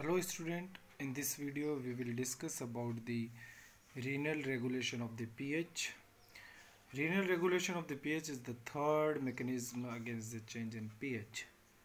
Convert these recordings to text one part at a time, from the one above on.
Hello student, in this video we will discuss about the renal regulation of the pH. Renal regulation of the pH is the third mechanism against the change in pH,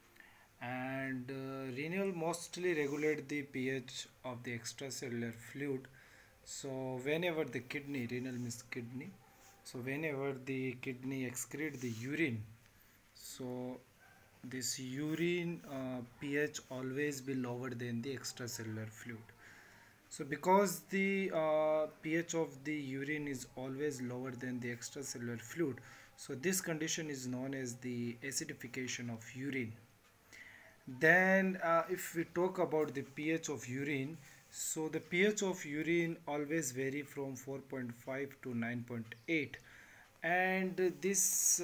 and renal mostly regulate the pH of the extracellular fluid. So whenever the kidney, renal means kidney, so whenever the kidney excrete the urine, so this urine pH always be lower than the extracellular fluid. So because the pH of the urine is always lower than the extracellular fluid, so this condition is known as the acidification of urine. Then if we talk about the pH of urine, so the pH of urine always vary from 4.5 to 9.8, and this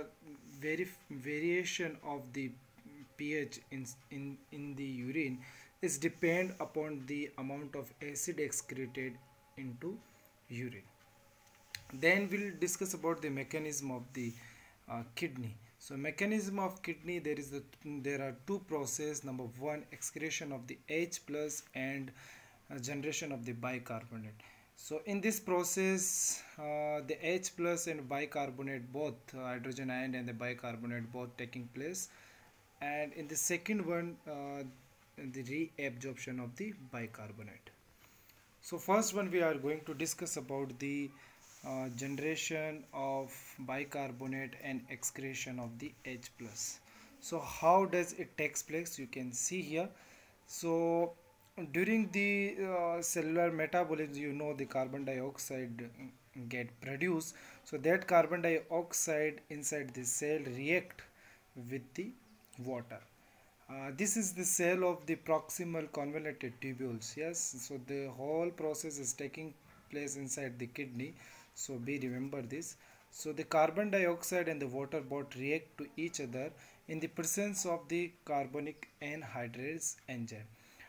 variation of the pH in the urine is depend upon the amount of acid excreted into urine. Then we'll discuss about the mechanism of the kidney. So mechanism of kidney, there are two process. Number one, excretion of the H plus and generation of the bicarbonate. So in this process the H plus and bicarbonate, both hydrogen ion and the bicarbonate, both taking place, and in the second one the reabsorption of the bicarbonate. So first one, we are going to discuss about the generation of bicarbonate and excretion of the H plus. So how does it takes place? You can see here. So during the cellular metabolism, the carbon dioxide get produced. So that carbon dioxide inside the cell react with the water. This is the cell of the proximal convoluted tubules. Yes, so the whole process is taking place inside the kidney. So be remember this. So the carbon dioxide and the water both react to each other in the presence of the carbonic anhydrase enzyme.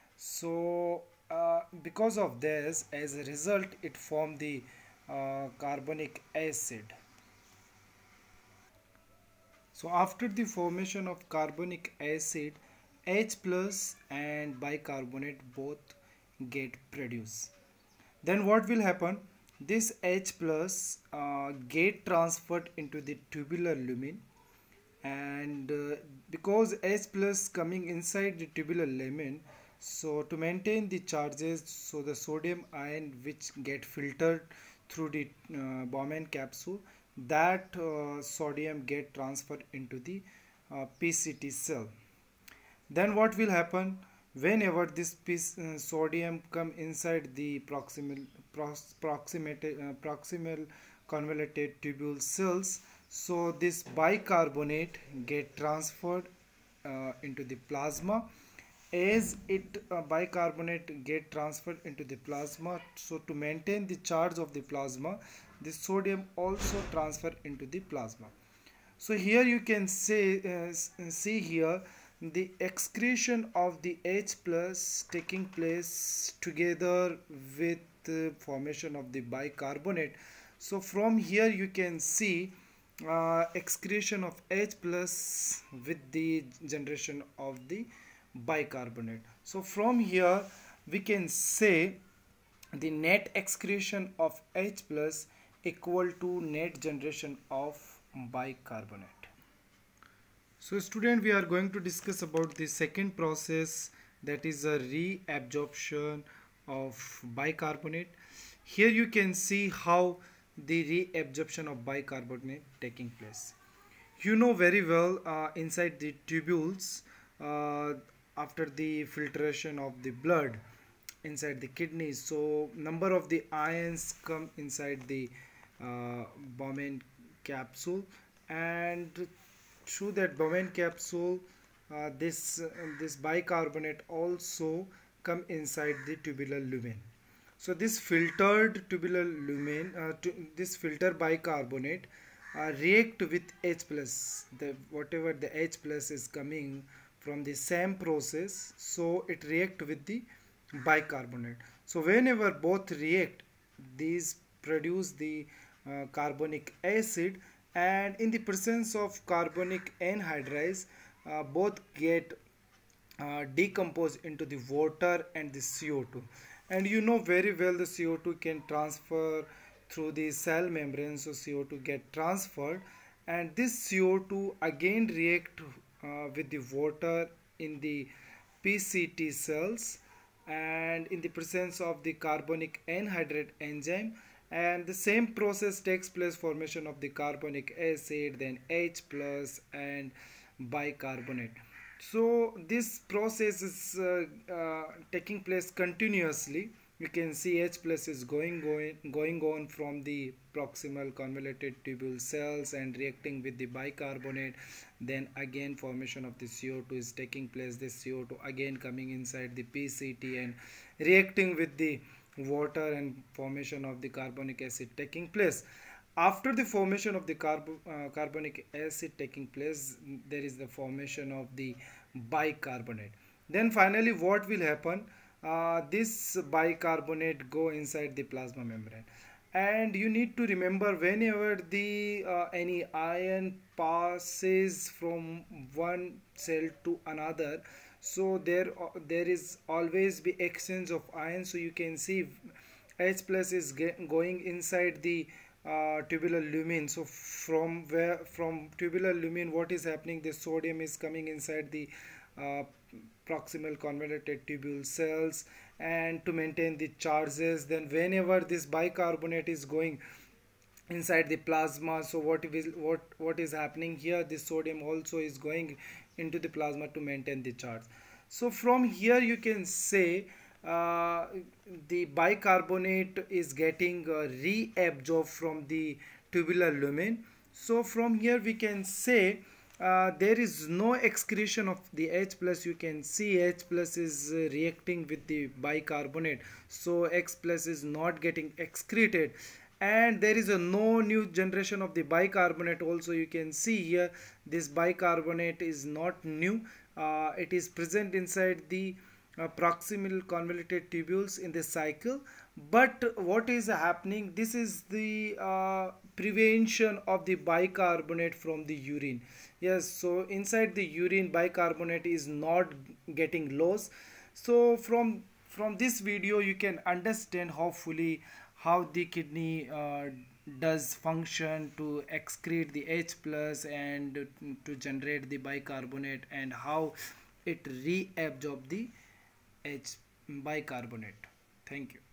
So because of this, as a result, it formed the carbonic acid. So after the formation of carbonic acid, H plus and bicarbonate both get produced. Then what will happen? This H plus get transferred into the tubular lumen, and because H plus coming inside the tubular lumen, so to maintain the charges, so the sodium ion which get filtered through the Bowman capsule, that sodium get transferred into the PCT cell. Then what will happen? Whenever this sodium come inside the proximal convoluted tubule cells, so this bicarbonate get transferred into the plasma. As it bicarbonate get transferred into the plasma, so to maintain the charge of the plasma, the sodium also transfer into the plasma. So here you can see here the excretion of the H plus taking place together with the formation of the bicarbonate. So from here you can see excretion of H plus with the generation of the bicarbonate. So from here we can say the net excretion of H plus equal to net generation of bicarbonate. So student, we are going to discuss about the second process, that is a reabsorption of bicarbonate. Here you can see how the reabsorption of bicarbonate taking place. You know very well inside the tubules, after the filtration of the blood inside the kidneys, so number of the ions come inside the Bowman capsule, and through that Bowman capsule this bicarbonate also come inside the tubular lumen. So this filtered tubular lumen, this filter bicarbonate react with H plus, whatever the H plus is coming from the same process, so it react with the bicarbonate. So whenever both react, these produce the carbonic acid, and in the presence of carbonic anhydrase, both get decompose into the water and the CO2. And you know very well the CO2 can transfer through the cell membrane, so CO2 get transferred, and this CO2 again react with the water in the PCT cells and in the presence of the carbonic anhydrate enzyme, and the same process takes place, formation of the carbonic acid, then H plus and bicarbonate. So this process is taking place continuously. You can see H plus is going on from the proximal convoluted tubule cells and reacting with the bicarbonate. Then again formation of the CO2 is taking place. This CO2 again coming inside the PCT and reacting with the water and formation of the carbonic acid taking place. After the formation of the carbonic acid taking place, there is the formation of the bicarbonate. Then finally what will happen, this bicarbonate go inside the plasma membrane, and you need to remember whenever the any ion passes from one cell to another, so there is always be exchange of ions. So you can see H plus is going inside the tubular lumen. So from tubular lumen what is happening, the sodium is coming inside the uh, proximal convoluted tubule cells and to maintain the charges. Then whenever this bicarbonate is going inside the plasma, so what is happening here, the sodium also is going into the plasma to maintain the charge. So from here you can say uh, the bicarbonate is getting reabsorbed from the tubular lumen. So from here we can say there is no excretion of the H plus. You can see H plus is reacting with the bicarbonate, so X plus is not getting excreted, and there is a no new generation of the bicarbonate. Also you can see here this bicarbonate is not new, it is present inside the proximal convoluted tubules in the cycle. But what is happening, this is the prevention of the bicarbonate from the urine. Yes, so inside the urine bicarbonate is not getting lost. So from this video you can understand hopefully how the kidney does function to excrete the H plus and to generate the bicarbonate, and how it reabsorb the H bicarbonate. Thank you.